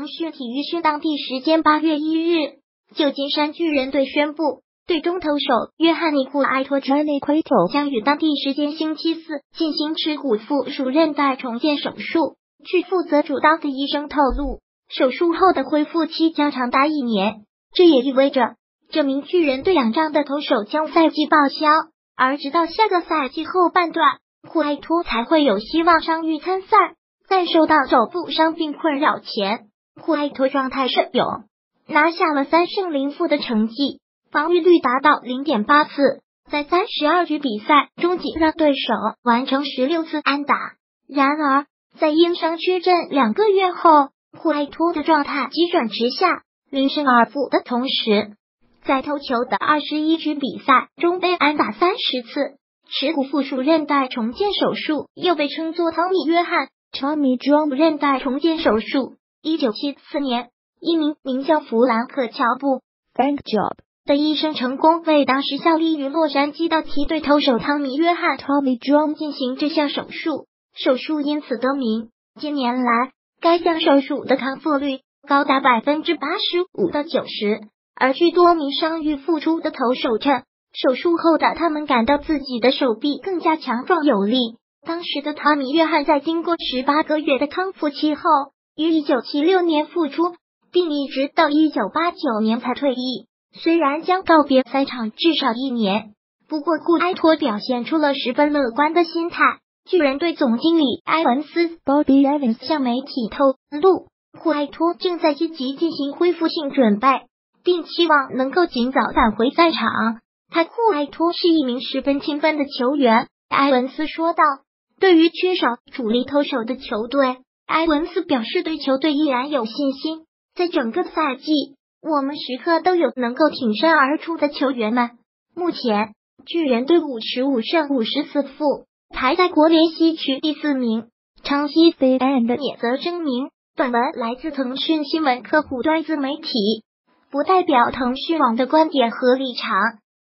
腾讯体育讯当地时间8月1日，旧金山巨人队宣布，队中投手约翰尼库埃托将于当地时间星期四进行耻骨附属韧带重建手术。据负责主刀的医生透露，手术后的恢复期将长达1年，这也意味着这名巨人队仰仗的投手将赛季报销，而直到下个赛季后半段，库埃托才会有希望伤愈参赛。在受到手部伤病困扰前，库埃托状态甚勇，拿下了3胜0负的成绩，防御率达到 0.8 次，在32局比赛中仅让对手完成16次安打。然而，在因伤缺阵2个月后，库埃托的状态急转直下，0胜2负的同时，在投球的21局比赛中被安打30次。耻骨附属韧带重建手术又被称作汤米·约翰 Tommy John 韧带重建手术。1974年，一名名叫弗兰克·乔布 Frank Job 的医生成功为当时效力于洛杉矶道奇队投手汤米·约翰 Tommy John 进行这项手术，手术因此得名。近年来，该项手术的康复率高达85%到90%，而据多名伤愈复出的投手称，手术后的他们感到自己的手臂更加强壮有力。当时的汤米·约翰在经过18个月的康复期后，于1976年复出，并一直到1989年才退役。虽然将告别赛场至少1年，不过库埃托表现出了十分乐观的心态。巨人队总经理埃文斯 Bobby Evans 向媒体透露，库埃托正在积极进行恢复性准备，并期望能够尽早返回赛场。库埃托是一名十分勤奋的球员，埃文斯说道。对于缺少主力投手的球队，埃文斯表示对球队依然有信心。在整个赛季，我们时刻都有能够挺身而出的球员们。目前，巨人队55胜54负，排在国联西区第4名。长西 CNN 也则声明，本文来自腾讯新闻客户端自媒体，不代表腾讯网的观点和立场。